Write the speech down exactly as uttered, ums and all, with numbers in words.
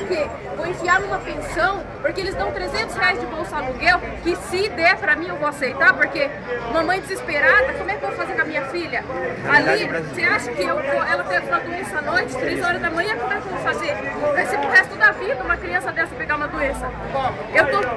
quê? Vou enfiar numa pensão, porque eles dão trezentos reais de bolsa aluguel, que se der pra mim eu vou aceitar, porque mamãe desesperada, como é que eu vou fazer com a minha filha? Ali, você acha que eu vou, ela teve uma doença à noite, três horas da manhã, como é que eu vou fazer? Vai ser pro resto da vida uma criança dessa pegar uma doença. Eu tô